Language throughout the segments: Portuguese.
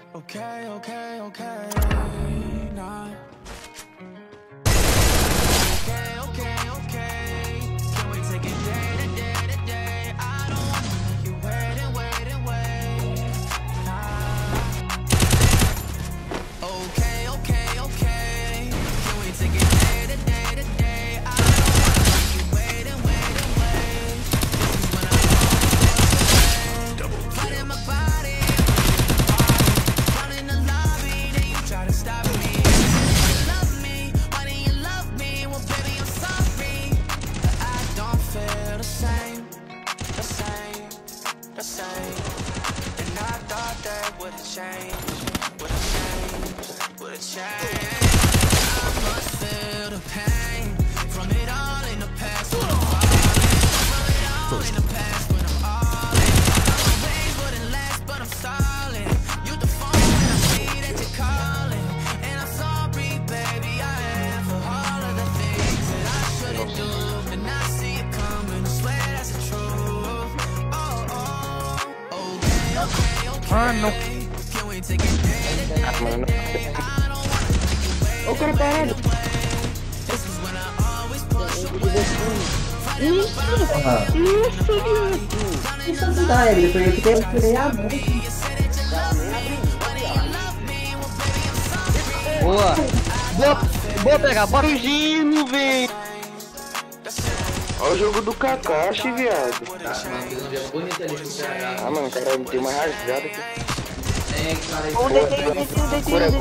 Okay, okay, okay, nah. Okay, okay, okay. Can we take it day to day to day? I don't wanna make you wait and wait and wait. Nah. Okay, okay, okay. Can we take it day to day to day? I don't wanna make you wait and wait and wait. This is when I want to fight in my body. In the lobby, then you try to stop me. You love me, why do you love me? Well, baby, I'm sorry, but I don't feel the same, the same, the same. And I thought that would have changed, would have changed, would have changed. I must feel the pain from it all in the past. When I'm falling, from it all in the past. When I'm all in, my ways wouldn't last, but I'm stalling. You the phone. Calling, and I'm sorry, baby, I am for all of the things that I shouldn't do, and I see it coming, I swear that's the truth. Oh, oh, okay, okay, okay. Can we take it day to day to day? I don't wanna make you wait and wait and wait. This is when I always push away. Isso dá, ele foi que tem que criar muito. Boa! Boa pegar, bora o Gino, velho! Olha o jogo do Kakashi, viado. Mano, fez um jogo bonito ali pro PH. Ah, mano, cara, deu uma rasgada aqui. É, cara,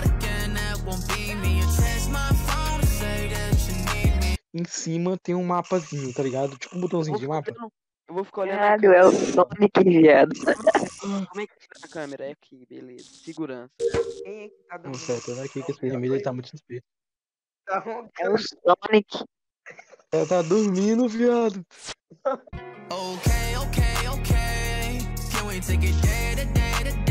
Em cima tem um mapazinho, tá ligado? Tipo um botãozinho de mapa. Eu vou ficar olhando. Caralho, é o Sonic, viado. Como é que tá a câmera? É aqui, beleza. Segurança. Quem é que tá Não dando? sei, tá aqui que esse vermelho ele tá muito suspeito. É o Sonic. Ela tá dormindo, viado. Okay, okay, okay. Can we take it day to day to